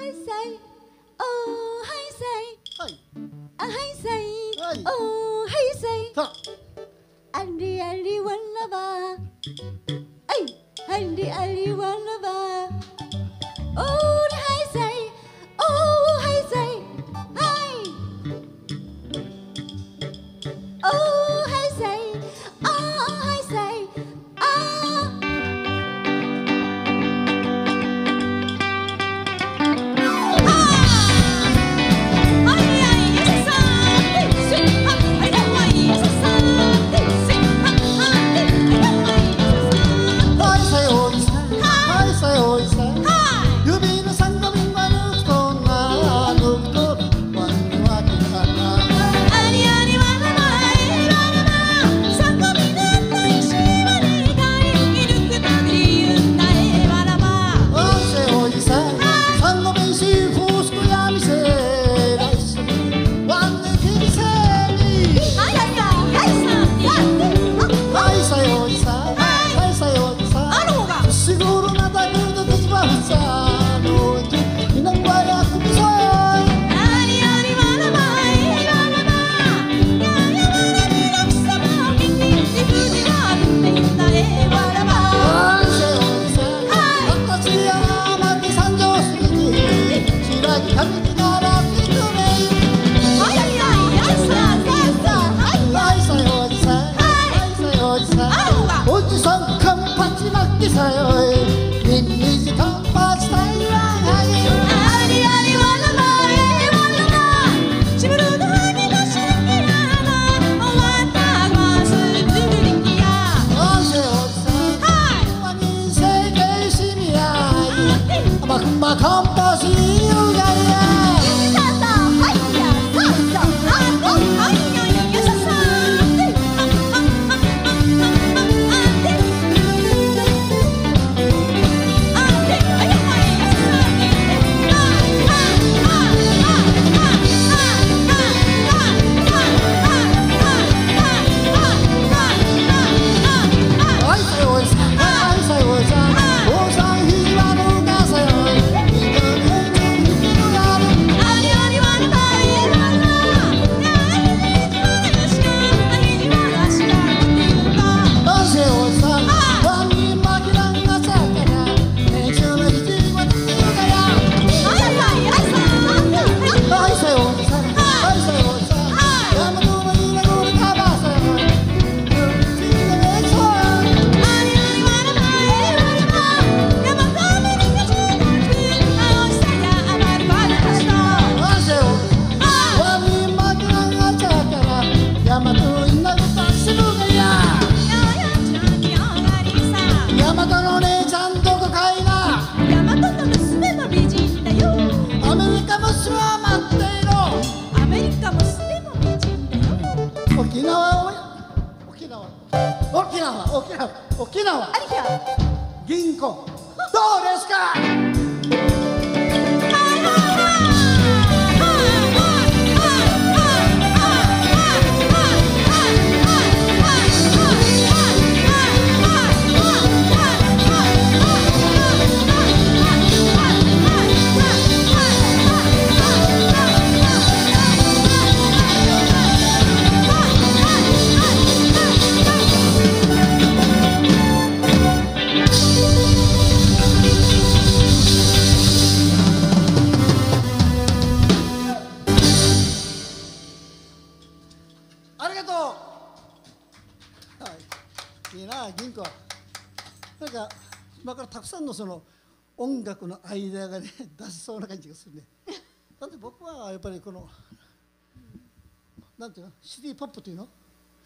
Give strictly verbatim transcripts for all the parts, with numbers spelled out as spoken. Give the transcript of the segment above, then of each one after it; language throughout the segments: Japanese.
say, oh, hey, say, はい。 ah, hey, say, はい。 oh, hey, say, さ Ali, Ali, wallaba, ay, Ali, Ali, wallaba, oh, hey, say, oh, hey, say, hey, oh, hey, say, oh, hey, say, ah. その音楽のアイデアがね出せそうな感じがするね。だって僕はやっぱりこのなんていうのシティポップというの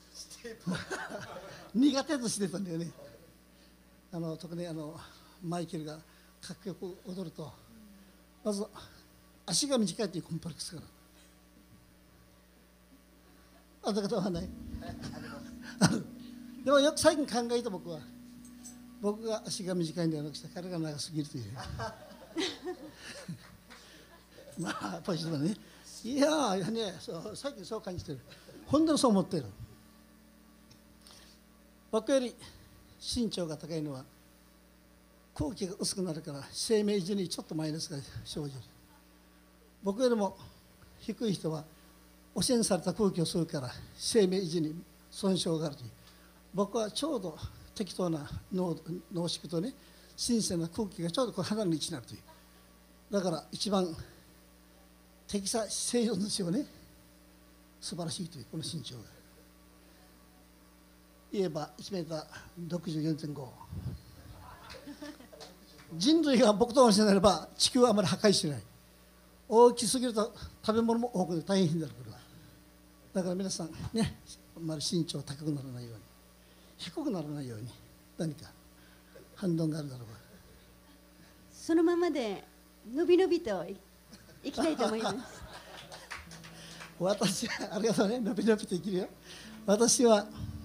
苦手としてたんだよね。あの特にあのマイケルがかっこよく踊るとまず足が短いというコンプレックスからあんなことはないでもよく最近考えた僕は僕が足が短いんではなくて彼が長すぎるというまあポジティブね。いやーねそう最近そう感じてる。本当にそう思ってる。僕より身長が高いのは空気が薄くなるから生命維持にちょっとマイナスが生じる。 僕よりも低い人は汚染された空気を吸うから生命維持に損傷があるという。僕はちょうど適当な濃濃縮とね、新鮮な空気がちょうどこう肌の位置になるという。だから一番適さ正常ですよね。素晴らしいというこの身長が。言えばいちメーターろくじゅうよんてんご。人類が僕と同じになれば地球はあまり破壊しない。大きすぎると食べ物も多くて大変になるから。だから皆さんね、あまり身長高くならないように、低くならないように何か反論があるだろうが。 そのままでのびのびといいきたいと思います。 私はありがとうね、のびのびと生きるよ。私は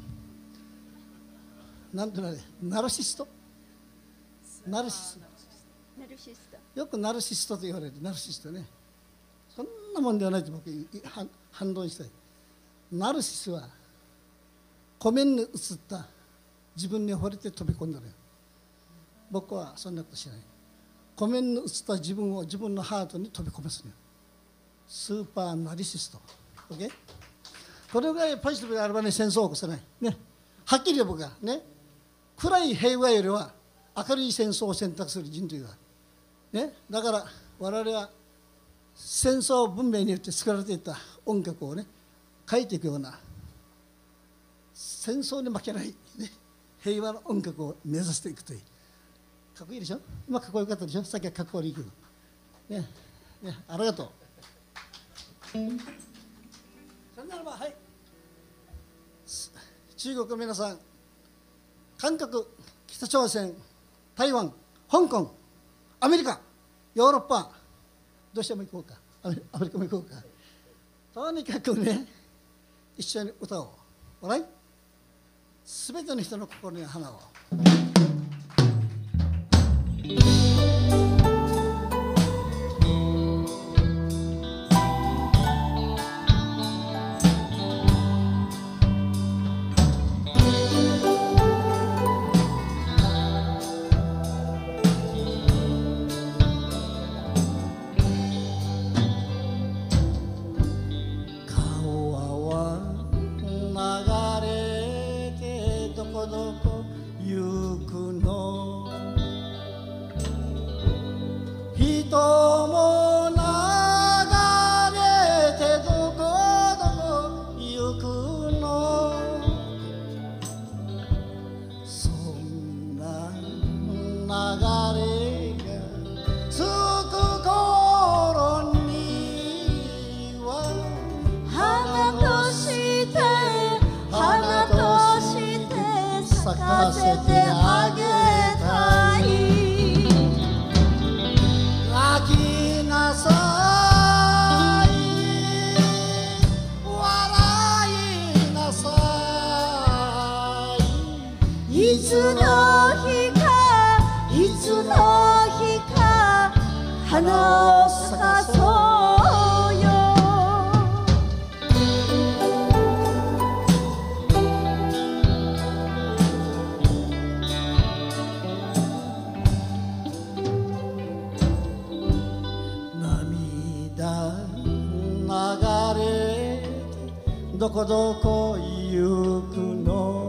なんていうのね、ナルシストナルシストナルシスト。 よくナルシストと言われる。ナルシストね、そんなもんではないと僕反反論したい。ナルシスは湖面に映った自分に惚れて飛び込んだのよ。僕はそんなことしない。湖面に映った自分を自分のハートに飛び込ますのよ。スーパーナルシスト、OK？ これぐらいポジティブであればね、戦争を起こさないね。はっきり言う僕はね、暗い平和よりは明るい戦争を選択する人類はね。だから我々は戦争文明によって作られていた音楽をね書いていくような、戦争に負けない、ね、平和の音楽を目指していくという。かっこいいでしょ。今かっこよかったでしょ。さっきはかっこ悪いけどね。ね、ありがとう。それならば、はい、中国の皆さん、韓国、北朝鮮、台湾、香港、アメリカ、ヨーロッパ、どうしても行こうか、アメリカも行こうか。とにかくね、一緒に歌おう。おらい？すべての人の心に花を。いつの日かいつの日か花を咲かそうよ。涙流れてどこどこ行くの。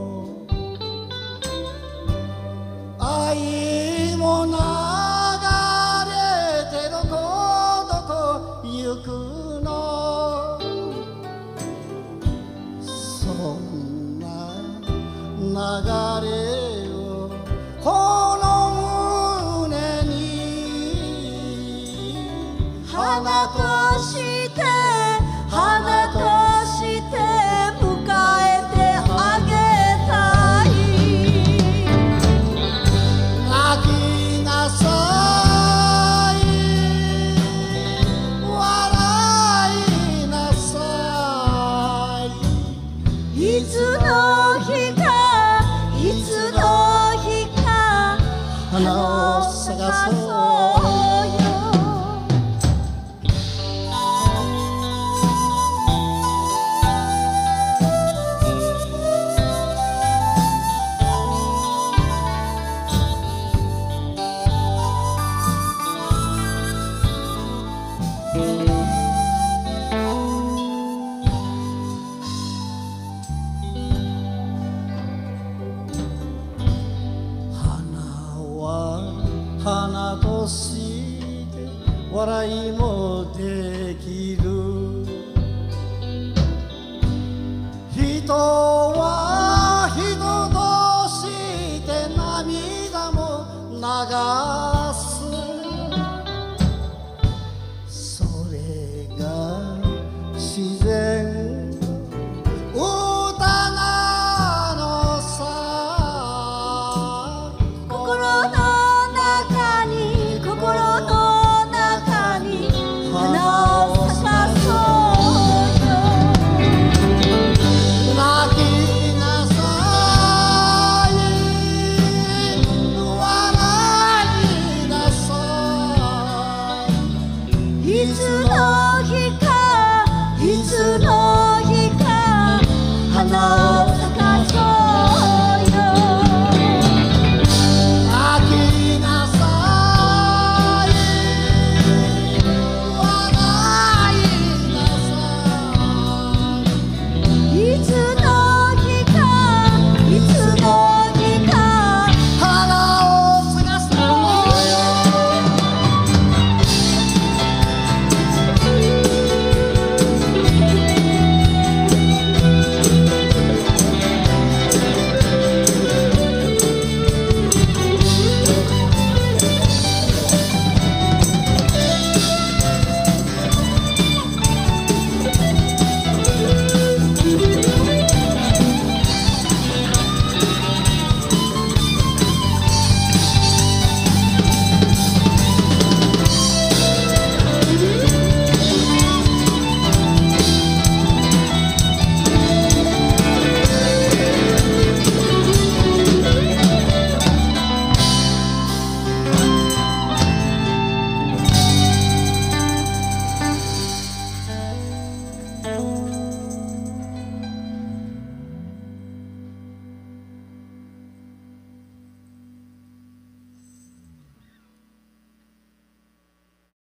愛も流れてどこどこ行くの。そんな流れをこの胸に花として花として迎えてあげたい。いつの日かいつの日か花を咲かそうよ。うん。 笑いもできる。人は人として涙も流す。それが自然歌なのさ。 心の中に心の中に花を咲かそうよ。 泣きなさい笑いなさい。 いつの